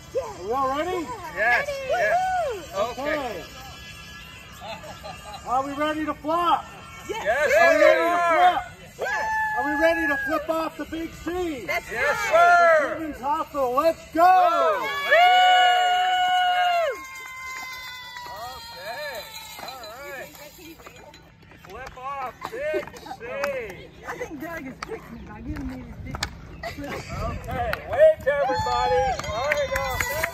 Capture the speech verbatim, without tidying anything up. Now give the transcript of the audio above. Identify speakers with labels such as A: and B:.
A: Are we all ready?
B: Yes. yes.
A: Okay.
B: Okay.
A: Are we ready to flop?
B: Yes,
A: Are we ready to flip?
C: Yes.
A: Are we ready to flip off the big C?
C: That's
B: Yes,
C: right.
B: sir.
A: Children's Hospital, let's go!
B: Okay. All right. Flip off big C.
C: I think Doug is tricking me by giving me this big flip.
B: Okay. Wait, everybody. There we go.